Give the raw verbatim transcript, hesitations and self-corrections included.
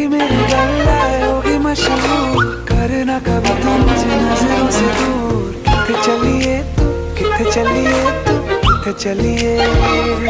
होगी मेरी गल्ला होगी मशहूर, करना कभी तुम मुझे नजरों से दूर। किथे चलिए तू, किथे चलिए तू, किथे चलिए।